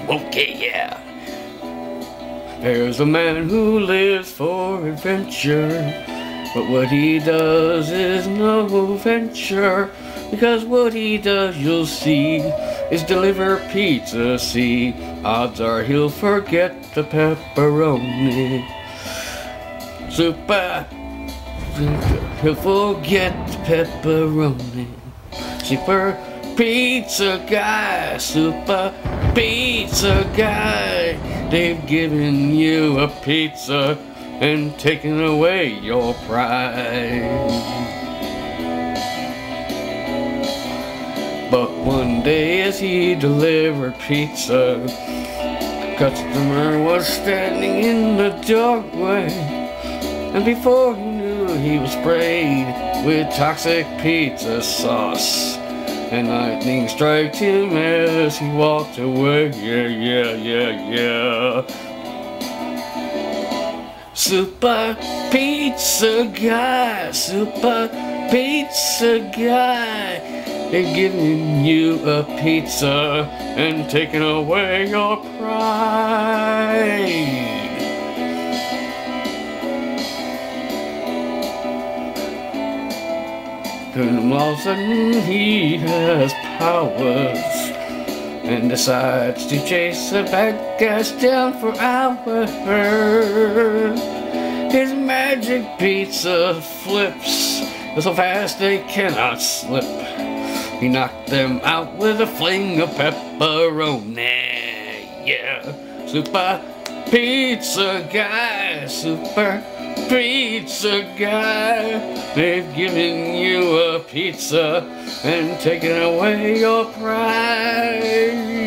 Okay, yeah. There's a man who lives for adventure, but what he does is no venture. Because what he does, you'll see, is deliver pizza. See, odds are he'll forget the pepperoni. Super, he'll forget the pepperoni. Super pizza guy, super pizza guy. They've given you a pizza and taken away your pride. But one day as he delivered pizza, a customer was standing in the doorway, and before he knew, he was sprayed with toxic pizza sauce. And lightning struck him as he walked away. Yeah. Super pizza guy, super pizza guy. They're giving you a pizza and taking away your pride. Then all of a sudden he has powers and decides to chase the bad guys down for hours. His magic pizza flips so fast they cannot slip. He knocked them out with a fling of pepperoni. Yeah, super pizza guy, super pizza guy. They've given you a pizza and taken away your pride.